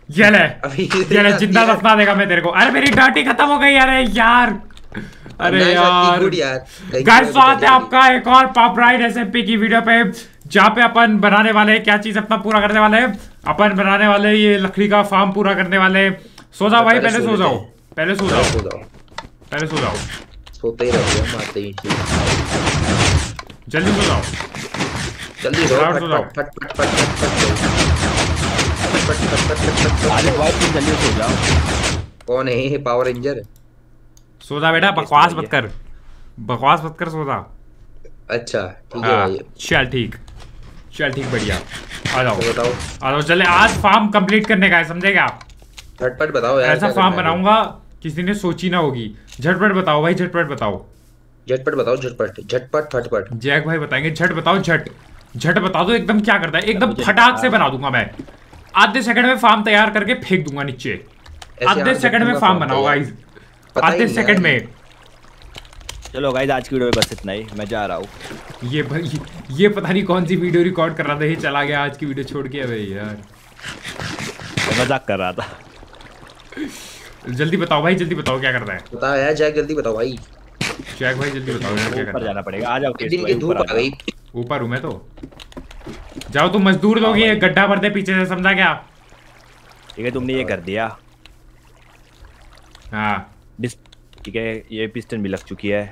ये ले जिंदा दफना देगा मैं तेरे को। अरे मेरी डाटी खत्म हो गई। अरे यार गाइस स्वागत है आपका एक और पॉप राइड एसएमपी की वीडियो पे, जहाँ पे अपन बनाने वाले हैं क्या चीज अपना पूरा करने वाले हैं। अपन बनाने वाले ये लकड़ी का फार्म पूरा करने वाले। सो जाओ भाई, पहले सो जाओ, पहले सो जाओ, पहले सो जाओ, सोते ही रहो, मारते ही जल्दी सो जाओ, जल्दी सो जाओ, फट फट फट अरे भाई तुम जल्दी सो जाओ। कौन है ये पावर रेंजर? सो जा बेटा, बकवास मत कर, बकवास मत कर, सो जा। अच्छा ठीक है भाई, चल ठीक, चल ठीक, बढ़िया। आ जाओ बताओ, आ जाओ, चले आज फार्म कंप्लीट करने का है, समझेगा? झटपट बताओ यार, ऐसा फार्म बनाऊंगा किसी ने सोची ना होगी। झटपट बताओ भाई, झटपट बताओ, झटपट बताओ, झटपट झटपट फटपट। जैक भाई बताएंगे, झट बताओ, झट झट बता दो। एकदम क्या करता है, एकदम फटाक से बना दूंगा मैं। आधे सेकंड में फार्म तैयार करके फेंक दूंगा नीचे। आधे सेकंड में फार्म बनाओ गाइस, आधे सेकंड में। चलो गाइस आज की वीडियो में बस इतना ही, मैं जा रहा हूँ। ये पता नहीं कौन सी वीडियो रिकॉर्ड कर रहा था, ये चला गया आज की वीडियो छोड़ के। भाई यार मजाक कर रहा था। जल्दी बताओ भाई, जल्दी बताओ क्या करना है। बताओ यार जैक, जल्दी बताओ भाई। जैक भाई जल्दी बताओ यार क्या करना है। ऊपर जाना पड़ेगा, आ जाओ। दिन की धूप आ गई। ऊपर हूँ मैं तो। जाओ तुम मजदूर लोग, ये गड्ढा भरते पीछे से, समझा क्या? ठीक है तुमने ये कर दिया। हाँ ठीक है, ये पिस्टन भी लग चुकी है।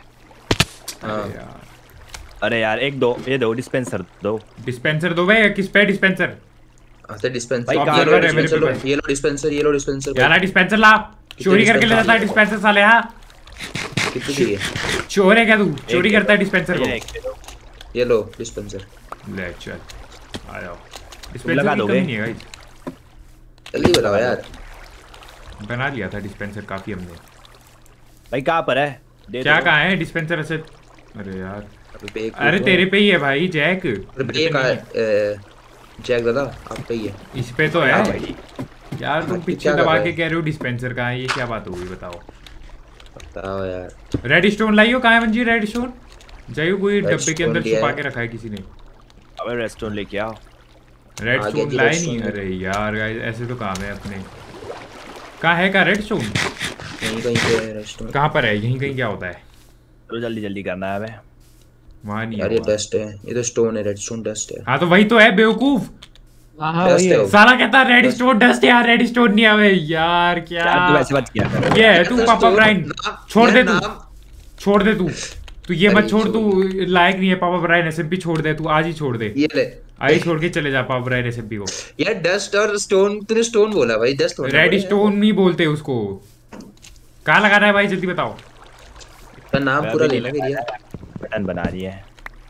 यार अरे यार एक दो ये दो डिस्पेंसर दो। डिस्पेंसर दो भाई। किस पे डिस्पेंसर? अच्छा डिस्पेंसर, ये लो डिस्पेंसर, ये लो डिस्पेंसर। यार डिस्पेंसर ला, चोरी करके ले जाता है डिस्पेंसर साले। हाँ कितनी चाहिए? चोर है क्या तू? चोरी करता है डिस्पेंसर को। ये लो डिस्पेंसर, ले चल आ जाओ। डिस्पेंसर लगा दोगे? नहीं है गाइस, जल्दी बताओ यार। बना लिया था डिस्पेंसर काफी हमने। भाई कहाँ पर है? क्या कहाँ है डिस्पेंसर ऐसे? अरे यार अरे अरे तेरे पे ही है भाई जैक। ये कहाँ है जैक दादा? आप पे ही है। इस पे तो है भाई यार। तुम पीछे दबा के कह रहे हो डिस्पेंसर कहाँ है, ये क्या बात होगी बताओ? बताओ यार। रेड स्टोन लाइयो, कहाँ है मंजी रेड स्टोन? जाइयो, कोई डब्बे के अंदर छुपा के रखा है किसी ने। अबे रेड स्टोन लेके आओ। रेड स्टोन लाए नहीं? अरे यार गाइस ऐसे तो काम है अपने। कहाँ है का रेड स्टोन? कहीं कहीं पे है रेड स्टोन। कहाँ पर है? यहीं कहीं क्या होता है? तो जल्दी जल्दी करना है हमें। वहाँ नहीं यार है। ये डस्ट है, ये तो स्टोन है, रेड स्टोन डस्ट है। हाँ तो वही तो है बेवकूफ। डस्ट है। साला कहता है रेड स्टोन डस्ट है यार, रेड स्टोन नहीं है यार। क्या तू ऐसे मत किया कर। ये है तू पापा ब्राइन, छोड़ दे तू, छोड़ दे तू ये मत छोड़, तू लायक नहीं है पापा ब्राइन एसएमपी। छोड़ दे तू, आज ही छोड़ दे। ये ले, आई छोड़ के चले जा पापा ब्राइन एसएमपी को। यार डस्ट और स्टोन, तूने स्टोन बोला भाई, डस्ट बोला। रेड स्टोन नहीं बोलते उसको। कहाँ लगाना है भाई जल्दी बताओ। का नाम पूरा लेना फिर यार। बटन बना रही है।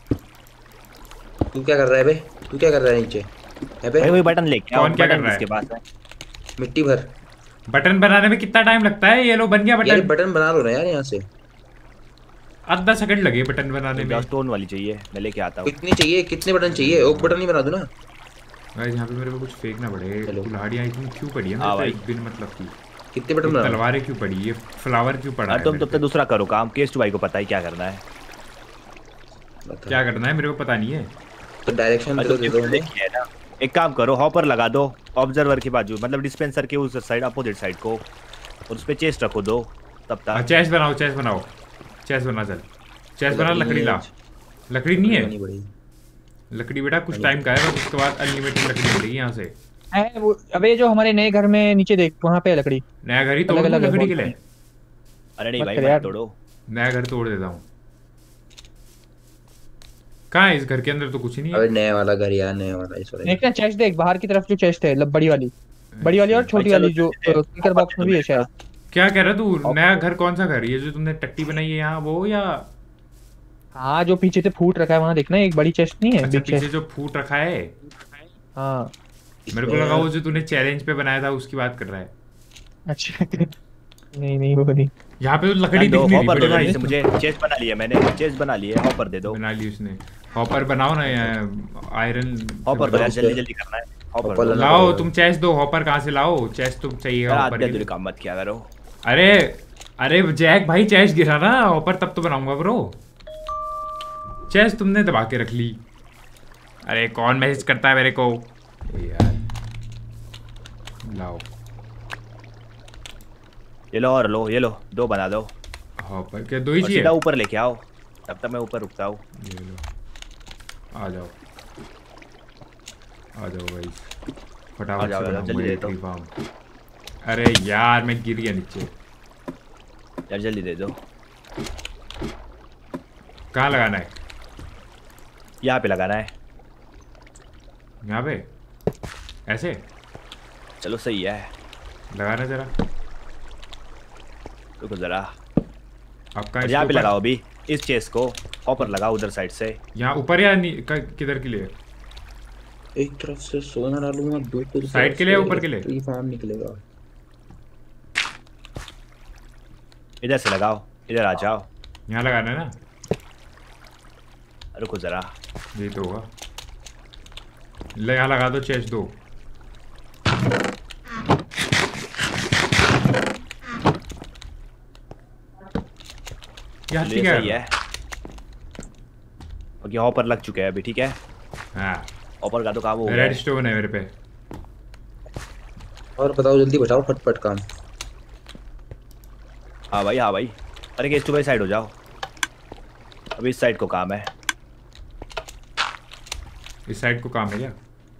तू क्या कर रहा है बे? तू क्या कर रहा है नीचे? है बे भाई वही बटन लेके आओ। कौन क्या कर रहा है? इसके पास है मिट्टी भर। बटन बनाने में कितना टाइम लगता है? ये लो बन गया यार बटन। बटन बना लो ना यार यहाँ से। आधा सेकंड लगे बटन बनाने में। स्टोन वाली चाहिए, मैं लेके आता हूँ। कितनी चाहिए? कितने बटन चाहिए? ओक बटन ही बना दो ना। गाइस यहाँ पे मेरे को कुछ फेंकना पड़ेगा। कुल्हाड़ियाँ इतनी क्यों पड़ी है मेरे पे बिन मतलब की? कितने बटन बना? तलवारें क्यों पड़ी? ये फ्लावर क्यों पड़ा है? तुम तब तक दूसरा करो काम। केस्ट भाई को पता है क्या करना है। क्या करना है मेरे को पता नहीं है। तो डायरेक्शन दे दो। एक काम करो, हॉपर लगा दो ऑब्जर्वर के बाजू, मतलब डिस्पेंसर के उस साइड, अपोजिट साइड को, और उस पे चेस्ट रखो दो। तब तक चेस्ट बनाओ, चेस्ट बनाओ, चेस्ट बना। चल चेस्ट बना। लकड़ी ला। लकड़ी नहीं है? लकड़ी बेटा कुछ टाइम का है, उसके बाद अनलिमिटेड लकड़ी मिलेगी यहाँ से। अबे जो हमारे नए घर में नीचे देख, वहाँ पे लकड़ी। नया घर ही तोड़ दो लकड़ी के लिए। अरे नहीं भाई मत तोड़ो, नया घर तोड़ देता हूँ। कहाँ है? इस घर के अंदर तो कुछ ही नहीं है। अबे नया वाला घर यार, नया वाला इस वाला। देख ना चेस्ट देख, बाहर की तरफ जो चेस्ट है, बड़ी वाली, बड़ी वाली और छोटी वाली जो स्पीकर बॉक्स में भी है शायद। क्या कह रहा तू? नया घर कौन सा घर? ये जो तुमने टट्टी बनाई है यहाँ वो, या हाँ जो पीछे से फूट रखा है वहाँ देखना, एक बड़ी चेस्ट नहीं है? अच्छा पीछे जो फूट रखा है। हाँ मेरे को लगा वो जो तूने चैलेंज पे बनाया था उसकी बात कर रहा है। अच्छा नहीं वो नहीं। यहाँ पे तो लकड़ी दिख नहीं रही भाई। मुझे चेस्ट बना लिया मैंने, चेस्ट बना ली है। हॉपर दे दो। बना ली उसने। हॉपर बनाओ ना, आयरन हॉपर दो यार, जल्दी जल्दी करना है। हॉपर लाओ तुम। चेस्ट दो। हॉपर कहाँ से लाओ? चेस्ट तो चाहिए हॉपर के लिए। काम मत किया करो। अरे अरे जैक भाई चेस्ट गिरा ना, हॉपर तब तो बनाऊंगा ब्रो। चेस्ट तुमने दबा के रख ली। अरे कौन मैसेज करता है मेरे को यार? लाओ। ये लो और लो, ये लो 2 बना दो। हॉपर के 2 ही और चाहिए। सीधा ऊपर लेके आओ, तब तक मैं ऊपर रुकता हूँ। ये लो, आ जाओ आ जाओ भाई, फटाफट से जल्दी बनाऊंगा दे ये दो। Tree farm. अरे यार मैं गिर गया नीचे। यार जल्दी दे दो। कहाँ लगाना है? यहाँ पे लगाना है। यहाँ पे ऐसे चलो सही है। लगाना जरा। रुको जरा। आपका यहाँ पे लगाओ अभी, इस चेस्ट को ऊपर लगाओ उधर साइड से। यहाँ ऊपर या किधर के लिए? एक तरफ से सोना डालूंगा, दूसरी साइड के लिए, ऊपर के लिए? ट्री फार्म निकलेगा। इधर से लगाओ, इधर आ जाओ। यहाँ लगाना है ना? रुको जरा। ये तो होगा। यहाँ लगा दो चेस्ट 2। ये सही है। ओके हॉपर लग चुके हैं अभी, ठीक है। हाँ हॉपर का तो काम हो गया। रेड स्टोन है मेरे पे। और बताओ, जल्दी बताओ फटफट काम। हाँ भाई हाँ भाई। अरे गेस्ट भाई साइड हो जाओ, अभी इस साइड को काम है। इस साइड को काम है क्या?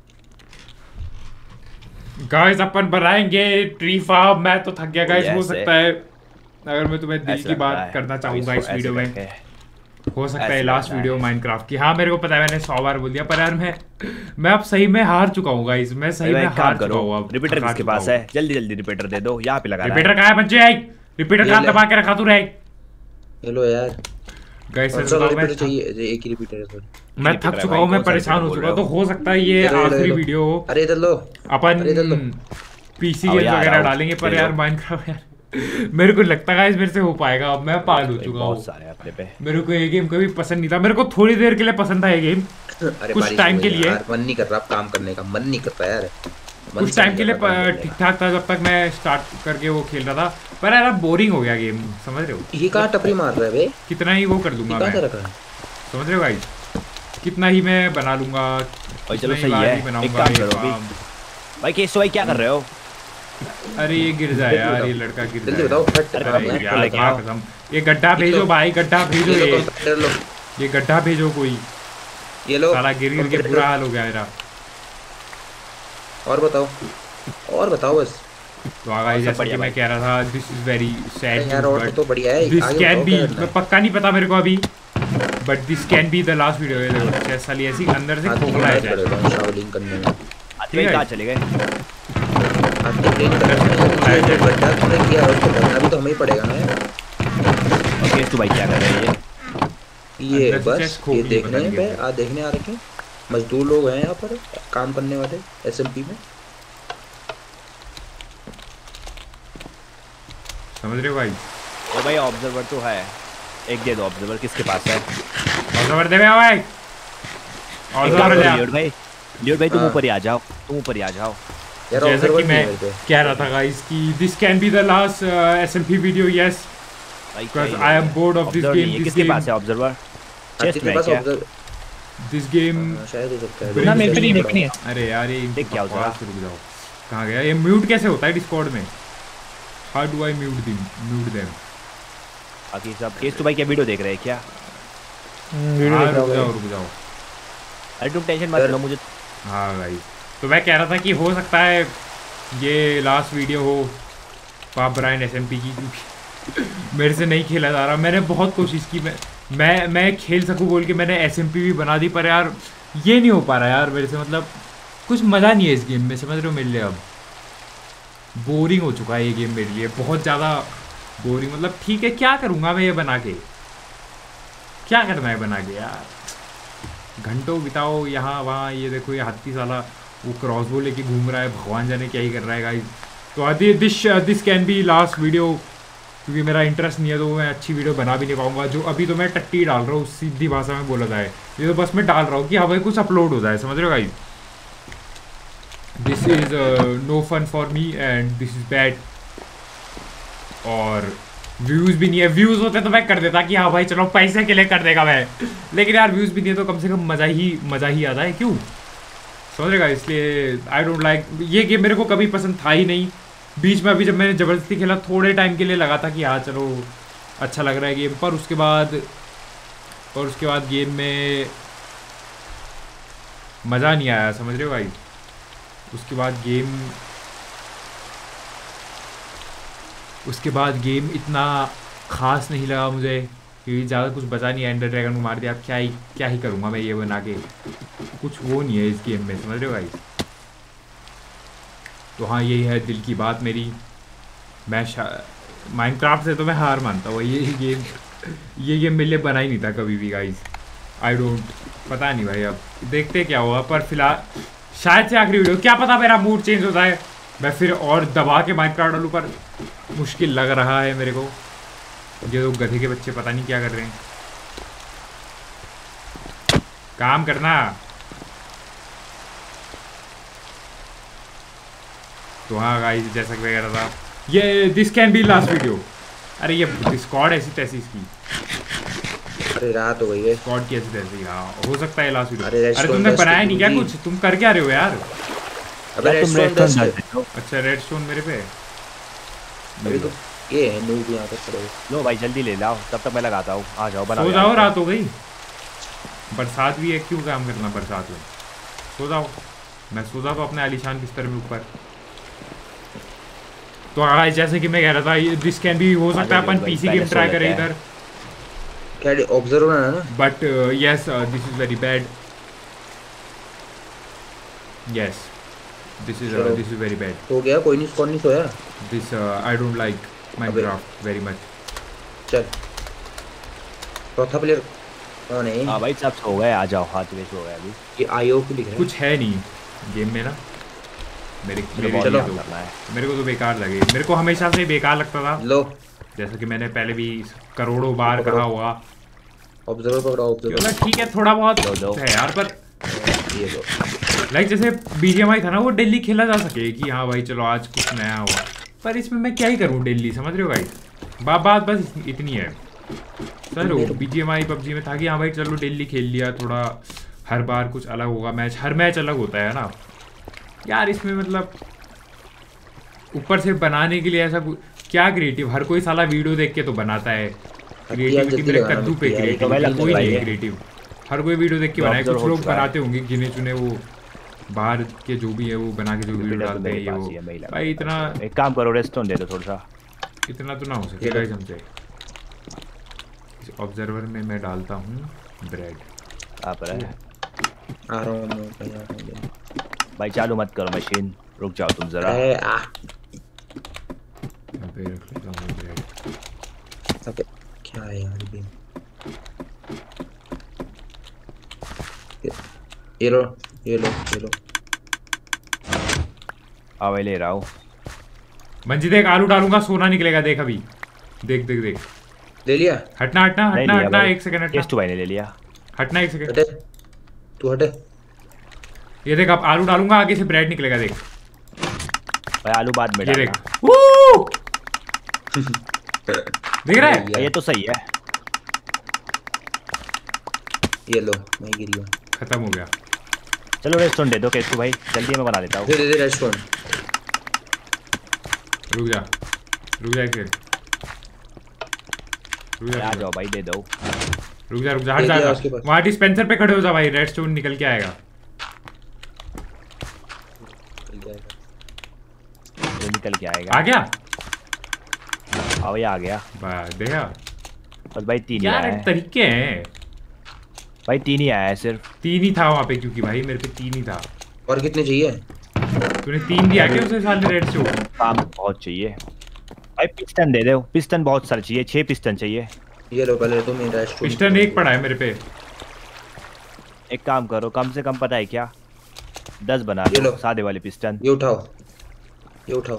गाइस अपन बनाएंगे ट्री फार्म। मैं तो थक गया गाइस। हो सकता है अगर मैं तुम्हें दिल की बात करना चाहूंगा इस वीडियो में, हो सकता है लास्ट वीडियो माइनक्राफ्ट की। हाँ मेरे को पता है, मैंने 100 बार बोल दिया, पर यार मैं अब सही में हार चुका हूँ गाइस। मैं सही में हार चुका हूँ। अब रिपीटर किसके पास है? जल्दी जल्दी रिपीटर दे दो, यहाँ पे लगा। रिपीटर कहाँ है बच्चे? रिपीटर कहाँ दबा के रखा तू रहे? हेलो यार गाइस रिपीटर चाहिए, एक ही रिपीटर है सॉरी। मैं थक चुका हूँ, मैं परेशान हो चुका हूँ। तो हो सकता है ये आखिरी वीडियो हो। अरे इधर लो, अपन पीसी गेम वगैरह डालेंगे, पर यार माइनक्राफ्ट यार मेरे को लगता है गाइस मेरे से हो पाएगा। अब मैं पागल हो चुका हूँ। मेरे को ये गेम कभी पसंद नहीं था। मेरे को थोड़ी देर के लिए पसंद था ये गेम, कुछ टाइम के लिए। मन नहीं कर रहा काम करने का, मन नहीं करता यार। कुछ टाइम के लिए ठीक ठाक था जब तक मैं स्टार्ट करके वो खेल रहा था, पर यार अब बोरिंग हो गया गेम। समझ रहे हो? ये कहाँ टपरी मार रहा है बे? कितना ही वो कर दूंगा मैं, समझ रहे हो गाइस? कितना ही मैं बना लूंगा। चलो सही है, एक काम करो अभी। भाई केशव भाई क्या कर रहे हो? अरे ये गिर जाए यार, ये लड़का गिर जाए। जल्दी बताओ फट। यार कसम, ये गड्ढा भेजो भाई, गड्ढा भेजो। ये गड्ढा भेजो कोई। ये लो, साला गिर गिर के बुरा हाल हो गया मेरा। और बताओ बस। तो आगे जैसा कि मैं कह रहा था, दिस इज वेरी सैड यार। और तो बढ़िया है। दिस कैन बी, मैं पक्का नहीं पता मेरे को अभी, but this can be the last video. ये देखो चेस्ट साली ऐसी अंदर से खोखला है चेस्ट। शावलिंग करने में ठीक है। कहां चले गए? अभी तो हमें ही पड़ेगा ना। ओके तू भाई क्या कर रहे हैं? ये बस ये देखने आ रखे मजदूर लोग हैं यहाँ पर काम करने वाले एसएमपी में। समझ रहे हो भाई? ओ भाई ऑब्जर्वर तो है, एक दे दो। ऑब्जर्वर किसके पास है? ऑब्जर्वर दे भाई। ऑब्जर्वर ले लियोड भाई तुम ऊपर ही आ जाओ, तुम ऊपर ही आ जाओ। जैसा कि मैं कह रहा था गाइस कि this can be the last SMP video. Yes because I am bored of this game. किसके पास है ऑब्जर्वर? चेस्ट में क्या? दिस गेम शायद हो सकता है ना, मेरे पे नहीं देखनी है। अरे यार ये देख क्या होता है? रुक जाओ, कहां गया ये? म्यूट कैसे होता है डिस्कॉर्ड में? How do I mute them? बाकी सब केस तो भाई क्या वीडियो देख रहे हैं क्या? वीडियो देख रहा हूं। रुक जाओ। अरे तुम टेंशन मत लो मुझे। हाँ भाई, तो मैं कह रहा था कि हो सकता है ये लास्ट वीडियो हो पाप ब्रायन एसएमपी की, क्योंकि मेरे से नहीं खेला जा रहा। मैंने बहुत कोशिश की, मैं खेल सकूं बोल के मैंने एसएमपी भी बना दी, पर यार ये नहीं हो पा रहा यार मेरे से। मतलब कुछ मज़ा नहीं है इस गेम में, समझ रहे हो मेरे लिए? अब बोरिंग हो चुका है ये गेम मेरे लिए, बहुत ज़्यादा बोरिंग। मतलब ठीक है, क्या करूँगा मैं ये बना के? क्या करना है बना के यार? घंटों बिताओ यहाँ वहाँ। ये देखो ये हाथी साला वो क्रॉसबो लेके घूम रहा है, भगवान जाने क्या ही कर रहा है गाइस। तो this can be last video, क्योंकि मेरा इंटरेस्ट नहीं है तो मैं अच्छी वीडियो बना भी नहीं पाऊंगा। जो अभी तो मैं टट्टी डाल रहा हूँ, सीधी भाषा में बोला जाए, ये तो बस मैं डाल रहा हूँ कि हाँ भाई कुछ अपलोड हो जाए, समझ रहे हो guys? This is no fun for me and this is bad. और व्यूज़ भी नहीं है। व्यूज़ होते तो मैं कर देता कि हाँ भाई चलो पैसे के लिए कर देगा मैं, लेकिन यार व्यूज़ भी नहीं है तो कम से कम मज़ा ही आता है। क्यों? समझ रहे, इसलिए आई डोंट लाइक ये गेम, मेरे को कभी पसंद था ही नहीं। बीच में अभी जब मैंने ज़बरदस्ती खेला थोड़े टाइम के लिए लगा था कि हाँ चलो अच्छा लग रहा है गेम, पर उसके बाद गेम में मज़ा नहीं आया, समझ रहे हो भाई। उसके बाद गेम इतना ख़ास नहीं लगा मुझे, क्योंकि ज़्यादा कुछ बचा नहीं है। एंडर ड्रैगन को मार दिया, अब क्या ही करूँगा मैं ये बना के, कुछ वो नहीं है इस गेम में, समझ रहे हो भाई। तो हाँ यही है दिल की बात मेरी। मैं माइनक्राफ्ट से तो मैं हार मानता हूँ, ये गेम मेरे लिए बना ही नहीं था कभी भी गाइस। आई डोंट, पता नहीं भाई, अब देखते क्या हुआ। पर फिलहाल शायद से आखिरी वीडियो, क्या पता मेरा मूड चेंज होता है, मैं फिर और दबा के माइनक्राफ्ट डालूं, पर मुश्किल लग रहा है मेरे को। ये लोग गधे के बच्चे पता नहीं क्या कर रहे हैं, काम करना। तो हाँ गाइस, जैसा कि मैं कह रहा था, ये this can be last video. अरे ये डिस्कॉर्ड ऐसी तैसी इसकी, अरे रात हो गई है, डिस्कॉर्ड की ऐसी तैसी। हाँ हो सकता है लास्ट वीडियो। अरे तुमने बनाया नहीं क्या कुछ, तुम कर क्या रहे हो यार? अबे तुम रेडस्टोन, अच्छा रेडस्टोन मेरे पे अभी तो ये है नूब यहाँ पे खड़े। लो भाई जल्दी ले लाओ, तब तक मैं लगाता हूँ। आ जाओ बना, सो जाओ, रात हो गई, बरसात भी है, क्यों काम करना बरसात में। सो जाओ, मैं सो जाऊँ अपने आलीशान बिस्तर में ऊपर। तो हाँ जैसे कि मैं कह रहा था, दिस कैन भी, हो सकता है अपन पीसी गेम ट्राई करें इधर, क्या ऑब्जर्वर है ना, but yes this is very bad. Yes this is very bad. हो गया, कोई नहीं, कौन नहीं सोया। This I don't like Minecraft very much. चल चौथा प्लेयर कौन है? हाँ भाई सब सो गए, आ जाओ। हाथ में सो गए अभी। ये आईओ को लिख रहा है, कुछ है नहीं गेम में ना मेरे चलो मेरे को तो बेकार लगे, मेरे को हमेशा से बेकार लगता था। लो जैसा कि मैंने पहले भी करोड़ों बार कहा हुआ। ऑब्जर्वर पकड़ो, ऑब्जर्वर। ठीक है थोड़ा बहुत है यार, पर ये लो लाइक जैसे बीजीएमआई था ना, वो डेली खेला जा सके कि हाँ भाई चलो आज कुछ नया हुआ, पर इसमें मैं क्या ही करूँ डेली, समझ रहे हो भाई। बात बस इतनी है। चलो बीजीएमआई पबजी में था कि हाँ भाई चलो डेली खेल लिया, थोड़ा हर बार कुछ अलग होगा, हर मैच अलग होता है ना यार। इसमें मतलब ऊपर से बनाने के लिए ऐसा क्या क्रिएटिव, हर कोई साला वीडियो देख के तो बनाता है। क्रिएटिविटी मेरे कद्दू पे क्रिएटिव कोई नहीं है क्रिएटिव, हर कोई वीडियो देख के बनाए। कुछ लोग बनाते होंगे गिने चुने, वो बाहर के जो भी है वो बना के जो वीडियो डालते हैं, ये वो भाई इतना। एक काम करो, रेस्टोरेंट दे दो थोड़ा सा, इतना तो ना हो सकेगा हमसे। ऑब्जर्वर में मैं डालता हूँ ब्रेड। आप आ रहा हूँ भाई, चालू मत करो मशीन, रुक जाओ तुम जरा। पे रख लेता हूँ ब्रेड। क्या है यार ये लो ये लो ये लो। हाँ भाई ले रहा हूँ। मंजी देख, आलू डालूंगा सोना निकलेगा, देख अभी देख देख देख। ले लिया? हटना हटना हटना हटना, एक सेकंड हटना। टेस्ट भाई ने ले लिया, हटना एक सेकंड। हटे तू हटे। ये देख अब आलू डालूंगा, आगे से ब्रेड निकलेगा, देख भाई आलू बाद में ये देख। देख रहा है, ये तो सही है। ये लो मैं गिर गया, खत्म हो गया। चलो रेस्टोरेंट दे दो केसु भाई, जल्दी मैं बना देता हूँ। दे दे रेस्टोरेंट। रुक जा एक सेकंड, आ जाओ भाई दे दो। रुक जा हट जा, वहाँ डिस्पेंसर पे खड़े हो जा भाई, रेडस्टोन निकल के आएगा। जो निकल के आएगा। आ गया? हाँ भाई आ गया। देखा बस भाई 3 ही आया है। तरीके हैं भाई, 3 ही आया है, सिर्फ 3 ही था वहाँ पे, क्योंकि भाई मेरे पे 3 ही था। और कितने चाहिए? तूने 3 दिया क्या उसे साले रेड से? काम बहुत चाहिए भाई, पिस्टन दे दो। पिस्टन बहुत सारे चाहिए, 6 पिस्टन चाहिए। ये लो पहले तुम मेरा रेस्टोरेंट। पिस्टन एक पड़ा है मेरे पे। एक काम करो, कम से कम पता है क्या, 10 बना दो सादे वाले पिस्टन। ये उठाओ ये उठाओ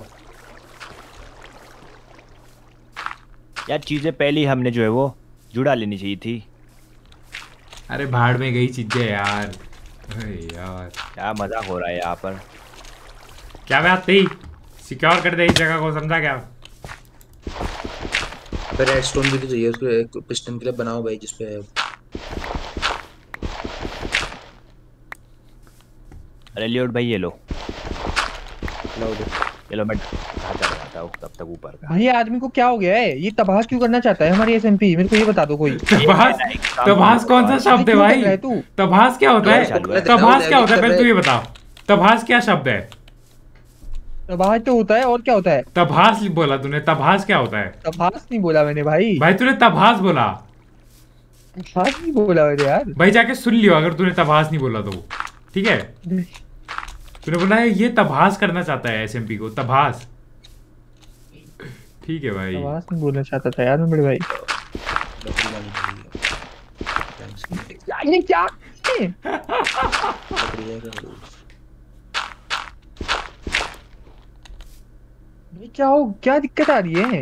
यार। चीजें पहले ही हमने जो है वो जुड़ा लेनी चाहिए थी। अरे भाड़ में गई चीजें यार। यार क्या मजाक हो रहा है यहाँ पर। क्या बात थी, सिक्योर कर दे इस जगह को, समझा क्या? फिर रेडस्टोन भी तो चाहिए उसको, एक पिस्टन के लिए बनाओ भाई जिसपे। अरे लियोड भाई ये लो लाओ दे। ये लो, मैं आता हूँ तब तक ऊपर का। भाई ये आदमी को क्या हो गया है? ये तबाह क्यों करना चाहता है हमारी एसएमपी? मेरे को ये बता दो कोई। तबास कौन सा शब्द है क्यों कर भाई? रहा है तू? तबास क्या होता है? तबास क्या होता है पहले तू ये बता। तबास क्या शब्द है? तबाह तो होता है, और क्या होता है? तबास बोला तूने, तबास क्या होता है? तबाह नहीं बोला मैंने भाई। भाई तूने तबास बोला। तबाह नहीं बोला मैंने यार। भाई जाके सुन लियो अगर तूने तबास नहीं बोला तो, ठीक है? तूने बोला है ये तबास करना चाहता है एसएमपी को, तबास। ठीक है भाई। तबाह नहीं बोलना चाहता था यार मैं बड़े भाई। ये क्या है? ये क्या हो, क्या दिक्कत आ रही है?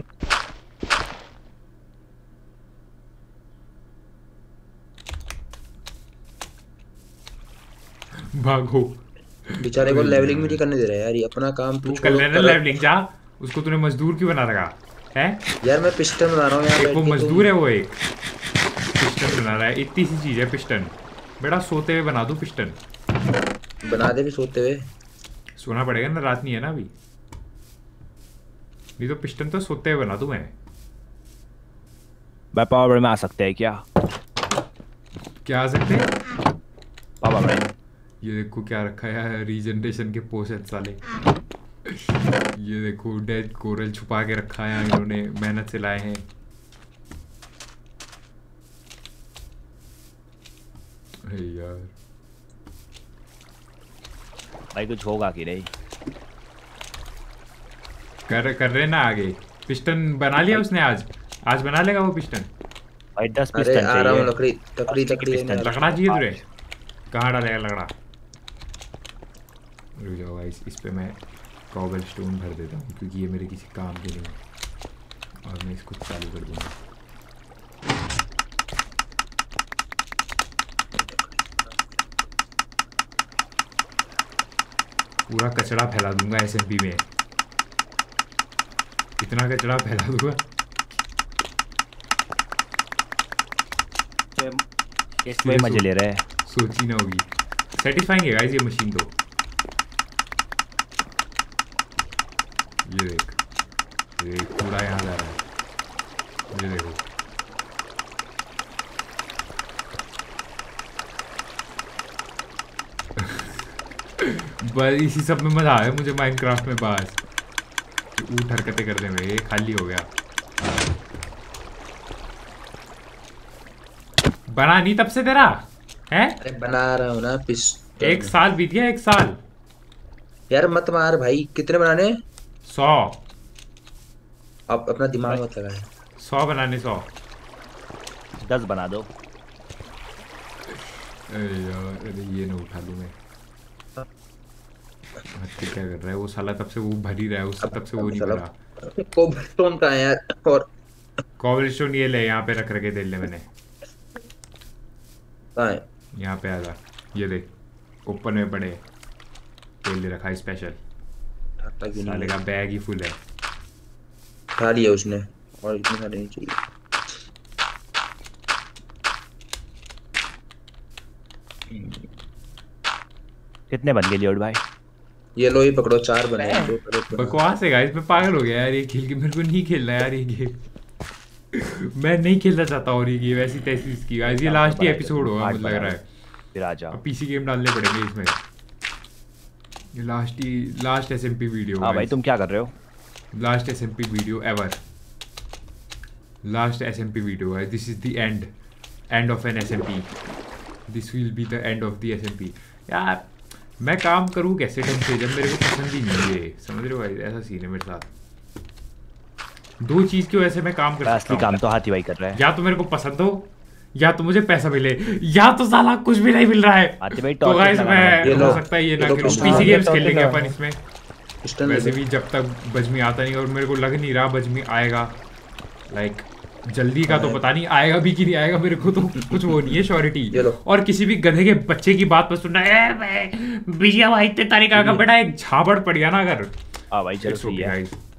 भागो। बेचारे को लेवलिंग भी नहीं करने दे रहा है यार, ये अपना काम तू कर लेना लेवलिंग जा। उसको तूने मजदूर क्यों बना रखा है? यार मैं पिस्टन बना रहा हूँ यार। वो मजदूर है, वो एक पिस्टन बना रहा है। इतनी सी चीज है पिस्टन। बेटा सोते हुए बना दूं पिस्टन? बना दे भी सोते हुए। सोना पड़ेगा ना, रात नहीं है ना अभी। नहीं तो पिस्टन तो सोते हुए बना दूं मैं। पावर में आ सकते हैं क्या? क्या आ सकते हैं? पावर में। ये देखो क्या रखा है, रीजनरेशन के पोशन साले। ये देखो डेड कोरल छुपा के रखा है इन्होंने, मेहनत से लाए हैं। अरे यार भाई कुछ होगा कि नहीं? कर रहे ना आगे। पिस्टन बना लिया उसने आज बना लेगा वो पिस्टन। भाई 10 पिस्टन चाहिए। आ रहा हूँ, लकड़ी लकड़ा चाहिए तुझे? कहाँ डालेगा लकड़ा? रुक जाओ गाइस, इस पे मैं कॉबल स्टोन भर देता हूँ क्योंकि ये मेरे किसी काम के नहीं है। और मैं इसको चालू कर दूंगा। पूरा कचरा फैला दूंगा एसएमपी में, इतना कचरा फैला दूंगा। इसमें मजे ले रहे हैं। सोची ना होगी। सेटिस्फाइंग है गाइस ये मशीन तो। ये देख, ये कूड़ा यहाँ जा रहा है। ये देखो बस इसी सब में मजा आया मुझे माइनक्राफ्ट में। बस ऊट हरकतें करने में। ये खाली हो गया। बना नहीं तब से तेरा है? अरे बना रहा हूँ ना पिस्टन। 1 साल बीत गया, 1 साल। यार मत मार भाई, कितने बनाने? 100। अब अपना दिमाग मत लगा। 100 बनाने 100। 10 बना दो। अरे यार, अरे ये ना उठा लूं मैं। क्या कर रहा है वो साला? तब से वो भर ही रहा है उससे, तब से वो नहीं भरा। कोबलस्टोन का है यार। और कोबलस्टोन ये ले, यहाँ पे रख रखे दे ले मैंने। कहाँ है? यहाँ पे आजा, ये देख ओपन में पड़े तेल ले रखा है स्पेशल। साले का बैग ही फुल है। खा लिया उसने, और इतने सारे नहीं चाहिए। कितने बन गए लियोड भाई? ये लो, ये पकड़ो, 4 बने। बकवास है गाइस, मैं पागल हो गया यार ये खेल के। मेरे को नहीं खेलना यार ये गेम। मैं नहीं खेलना चाहता और ये गेम ऐसी तैसी इसकी। गाइस ये लास्ट ही एपिसोड होगा मुझे लग रहा है। फिर आ जाओ। पीसी गेम डालने पड़ेंगे इसमें। ये लास्ट एसएमपी वीडियो। हाँ भाई तुम क्या कर रहे हो? Last SMP video ever. Last SMP video है। This is the end of an SMP. This will be the end of the SMP. यार मैं काम करूँ कैसे ढंग से जब मेरे को पसंद ही नहीं है? समझ रहे हो भाई, ऐसा सीन है मेरे साथ। 2 चीज की वजह से मैं काम कर सकता हूँ। असली काम तो हाथी भाई कर रहा है। या तो मेरे को पसंद हो, या तो मुझे पैसा मिले, या तो साला कुछ भी नहीं मिल रहा है। हाथी भाई तो गाइस मैं हो सकता है ये ना करूं। पीसी गेम्स खेल लेंगे अपन इसमें। वैसे भी जब तक बजमी आता नहीं, और मेरे को लग नहीं रहा बजमी आएगा। लाइक जल्दी का तो पता नहीं आएगा भी कि नहीं आएगा, मेरे को तो कुछ वो नहीं है श्योरिटी। और किसी भी गधे के बच्चे की बात पर सुनना भैया भाई इतने तारीखा का बेटा एक झापड़ पड़ गया ना अगर। हाँ भाई चलो सही है।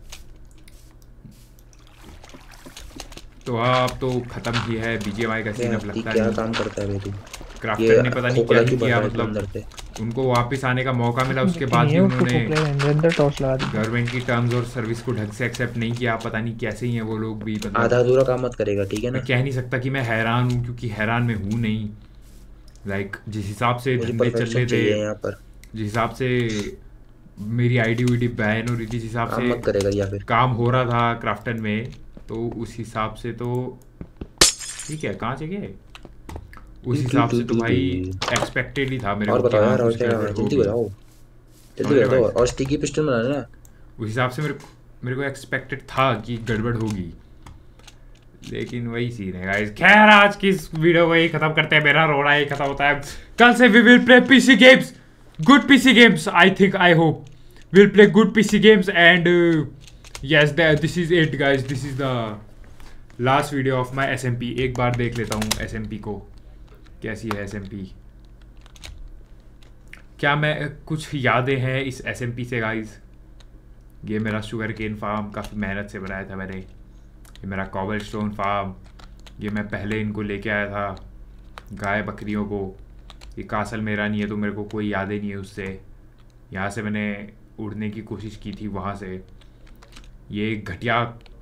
तो अब तो खत्म ही है बीजीएमआई का सीन। अब लगता है क्या काम करता है बेटी? क्राफ्टर ने पता नहीं क्या किया, मतलब उनको वापस आने का मौका मिला, उसके बाद भी उन्होंने गवर्नमेंट की टर्म्स और सर्विस को ढंग से एक्सेप्ट नहीं किया। पता नहीं कैसे ही हैं वो लोग भी। मतलब आधा अधूरा काम मत करेगा, ठीक है ना। मैं कह नहीं सकता कि मैं हैरान हूँ, क्योंकि हैरान में हूँ नहीं। लाइक जिस हिसाब से धंधे चल रहे थे, यहाँ पर जिस हिसाब से मेरी आईडी वीडी बैन हो रही थी, जिस हिसाब से मत करेगा या फिर काम हो रहा था क्राफ्टन में, तो उस हिसाब से तो ठीक है। कहाँ चले उस हिसाब से तो भाई एक्सपेक्टेड ही था मेरे को। बताओ यार, और क्या जल्दी बताओ, जल्दी बताओ। और स्टिकी पिस्टल बनाना ना, उस हिसाब से मेरे को एक्सपेक्टेड था कि गड़बड़ होगी, लेकिन वही सीन है गाइस। खैर आज की इस वीडियो को यही खत्म करते हैं। मेरा रोड़ा यही खत्म होता है। कल से we will play PC games, good PC games. I think, I hope will play good PC games and yes this is it guys. This is the last video of my SMP। एक बार देख लेता हूँ SMP को, कैसी है SMP। क्या मैं कुछ यादें हैं इस SMP से गाइस। ये मेरा शुगर केन फार्म काफ़ी मेहनत से बनाया था मैंने। ये मेरा कॉबल स्टोन फार्म, ये मैं पहले इनको लेके आया था गाय बकरियों को। ये कासल मेरा नहीं है तो मेरे को कोई यादें नहीं है उससे। यहाँ से मैंने उड़ने की कोशिश की थी वहाँ से। ये घटिया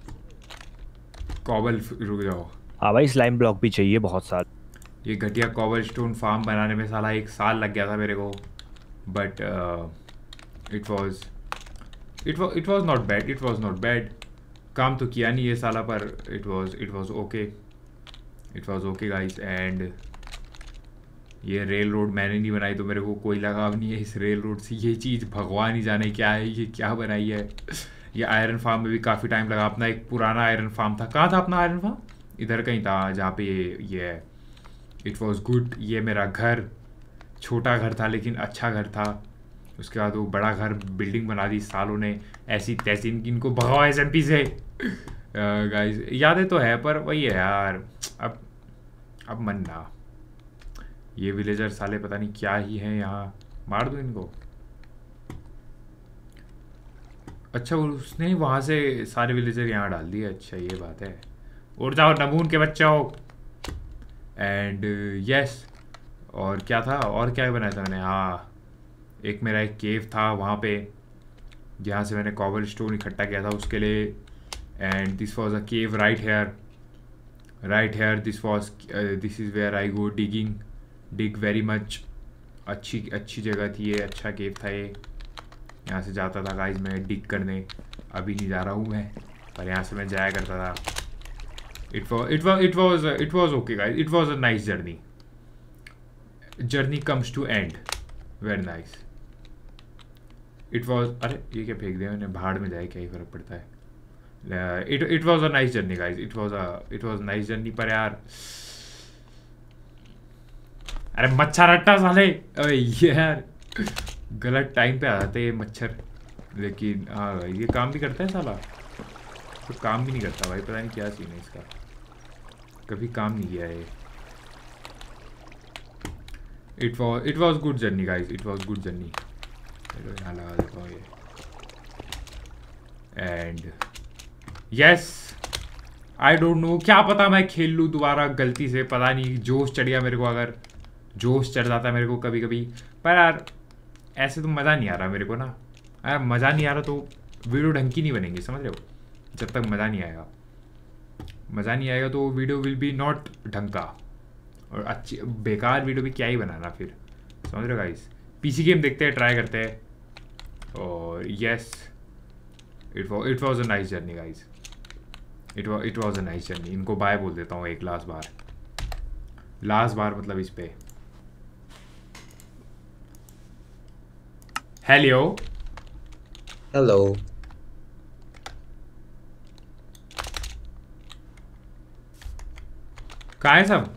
कॉबल, रुक जाओ, हाँ भाई स्लाइम ब्लॉक भी चाहिए बहुत सारे। ये घटिया कॉबल स्टोन फार्म बनाने में साला 1 साल लग गया था मेरे को। But it was not bad, it was not bad. काम तो किया नहीं ये साला, पर it was okay, it was okay guys. And ये रेल रोड मैंने नहीं बनाई तो मेरे को कोई लगाव नहीं है इस रेल रोड से। ये चीज़ भगवान ही जाने क्या है, ये क्या बनाई है। ये आयरन फार्म में भी काफ़ी टाइम लगा। अपना एक पुराना आयरन फार्म था। कहाँ था अपना आयरन फार्म? इधर कहीं था जहाँ पे ये है। It was good. ये मेरा घर, छोटा घर था लेकिन अच्छा घर था। उसके बाद वो बड़ा घर बिल्डिंग बना दी सालों ने ऐसी तैसी। इनको भगवा SMP से गाइस। यादें तो है पर वही है यार, अब मन ना। ये विलेजर साले पता नहीं क्या ही हैं यहाँ, मार दो इनको। अच्छा उसने वहाँ से सारे विलेजर यहाँ डाल दिए। अच्छा ये बात है। उड़ जाओ नमून के बच्चों। एंड यस, और क्या था, और क्या बनाया था मैंने? हाँ, एक मेरा एक केव था वहाँ पे जहाँ से मैंने कॉबल स्टोन इकट्ठा किया था उसके लिए। And this was a cave right here. This is where I go dig very much. अच्छी जगह थी ये, अच्छा केव था ये। यहाँ से जाता था गाइस मैं डिग करने। अभी नहीं जा रहा हूँ मैं, पर यहाँ से मैं जाया करता था। It was okay guys. It was a nice journey comes to end, very nice. It was, अरे ये क्या फेंक दिया मैंने, भाड़ में जाए क्या ही फर्क पड़ता है। It was a nice journey guys. It was nice journey. पर यार अरे मच्छर हट्टा साले, यार गलत टाइम पे आ जाते हैं ये मच्छर। लेकिन हाँ भाई ये काम भी करता है साला, तो काम भी नहीं करता भाई। पता नहीं क्या सीन है इसका, कभी काम नहीं किया है। It was good journey guys. It was good journey. यहाँ लगा देता हूँ ये। And yes, I don't know, क्या पता मैं खेल लूँ दोबारा गलती से। पता नहीं, जोश चढ़ गया मेरे को। अगर जोश चढ़ जाता है मेरे को कभी कभी, पर यार ऐसे तो मज़ा नहीं आ रहा मेरे को ना। यार मज़ा नहीं आ रहा तो वीडियो ढंग की नहीं बनेगी, समझ रहे हो। जब तक मज़ा नहीं आएगा तो वीडियो विल बी नॉट ढंग का। और अच्छी बेकार वीडियो भी क्या ही बनाना फिर, समझ रहे हो गाइस। PC गेम देखते हैं, ट्राई करते हैं। और yes, it was a nice journey guys. It was a nice journey. इनको बाय बोल देता हूँ एक लास्ट बार मतलब इस पे। हेलो कहाँ है सब?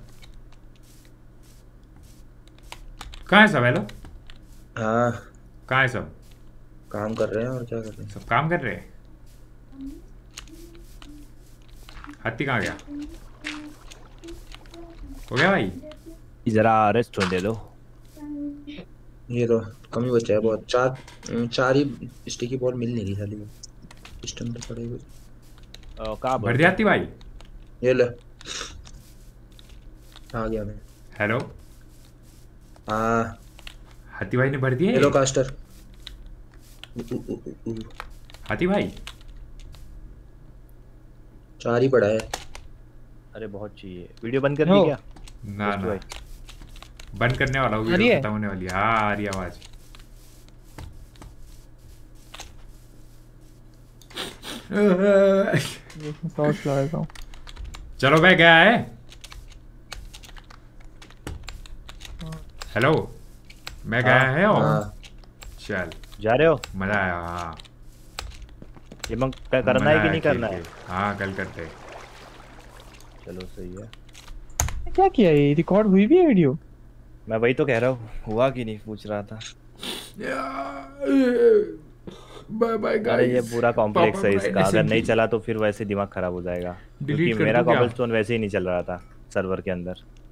हेलो, हाँ कहाँ है सब? काम कर रहे हैं। और क्या कर रहे हैं? सब काम कर रहे हैं। हाथी कहाँ गया? हो गया भाई? जरा रेस्ट होने दे दो। ये तो कम ही बचा है बहुत। चार ही स्टिकी बॉल मिल नहीं रही साली। सिस्टम पे पड़े हुए कहाँ भर दिया भाई? ये ले, आ गया मैं। हेलो, हाँ हाथी भाई ने भर दिए हेलो कास्टर। हाथी भाई 4 ही पड़ा है। अरे बहुत चाहिए। वीडियो बंद कर दी क्या? ना ना बंद करने वाला हूँ, वीडियो खत्म होने वाली है। हाँ आ रही आवाज। चलो भाई गया है। हेलो मैं गया है और चल जा रहे हो? मजा आया। हाँ ये मंग करना है कि नहीं करना है? हाँ कल करते हैं। चलो सही है। क्या किया ये? रिकॉर्ड हुई भी है वीडियो? मैं वही तो कह रहा हूँ, हुआ कि नहीं पूछ रहा था। Bye bye guys. अरे ये पूरा कॉम्प्लेक्स है इसका, अगर नहीं चला तो फिर वैसे दिमाग खराब हो जाएगा, क्योंकि मेरा कॉबलस्टोन वैसे ही नहीं चल रहा था सर्वर के अंदर।